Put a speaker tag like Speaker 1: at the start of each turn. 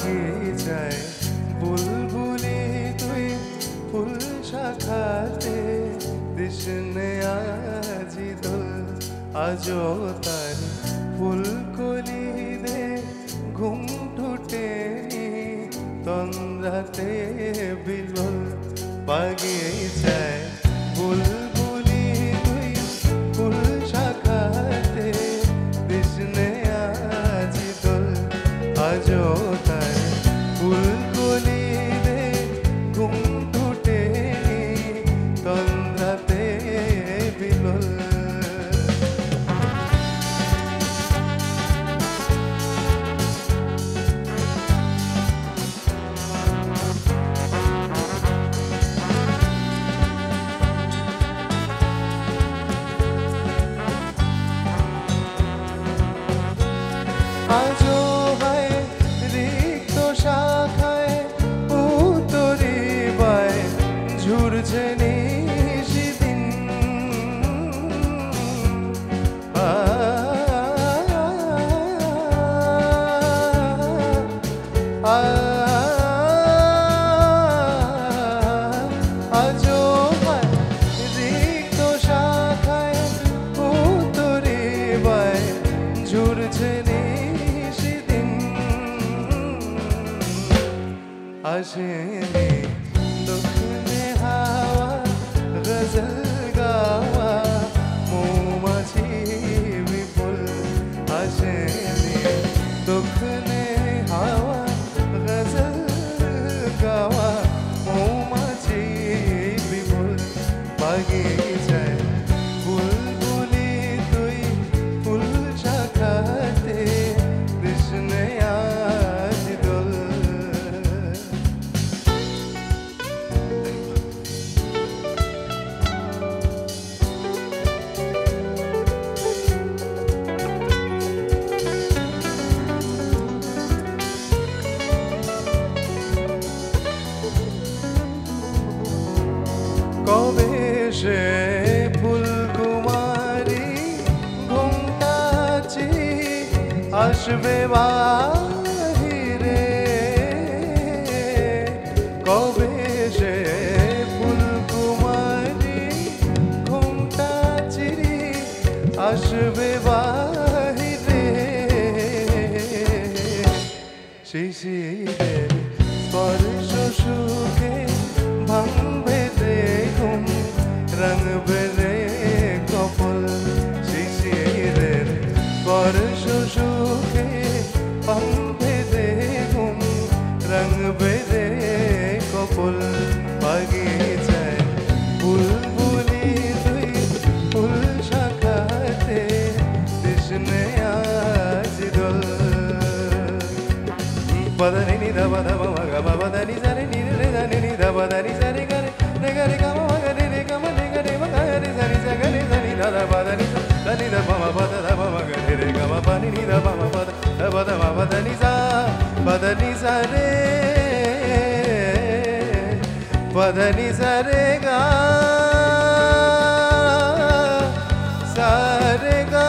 Speaker 1: বাগিচায় বুলবুলি তুই ফুল শাখাতে দিশনে আজি দোল আজো তার ফুলকলি দে ঘুম ঠুটেনি তন্দ্রাতে বিলোল বাগিচায় বুলবুলি তুই ফুল শাখাতে দিশনে আজি দোল আজো তার ফুলকলি দে ঘুম ঠুটেনি তন্দ্রাতে বিলোল আজো হয় রিক্ত শাখায় উত্তরি বায় ঝুরছে নিশিদিন আজো হয় রিক্ত শাখায় উত্তরি বায় ঝুরছে আশেনি দক্ষিণে হাওয়া গজল গাওয়া মৌমাছি বিপুল আশেনি দক্ষিণে হাওয়া গজল গাওয়া মৌমাছি বিপুল বাগিচায় বুলবুলি তুই ফুল শাখাতে কৃষ্ণে আজ দোল কবে সে ফুলকুমারী ঘুমটাছি আসবে বাহিরে কবে সে ফুলকুমারী ঘুমটাছি আসবে বাহিরে শিশিরের স্পর্শ সুখে ভাঙবে ঘুম রঙবে রে কপল শিশিরের স্পর্শ সুখে ভাঙবে ঘুম রঙবে রে কপল বাগিচায় বুলবুলি তুই ফুল শাখাতে কৃষ্ণে আজ দোল পদনি নি ধব ধব মগ পদনি সরে নি রে নি নি ধব ধনি সরে গরে রে গরে গম মগ রে রে গম রে গরে মগ রে সরি সগরে সনি ধব পদনি সনি ধব ম পদ ধব মগ রে রে গম পনি নি ধব ম পদ ধব ধব পদনি সা পদনি সরে পদনি সরে গা সরে গা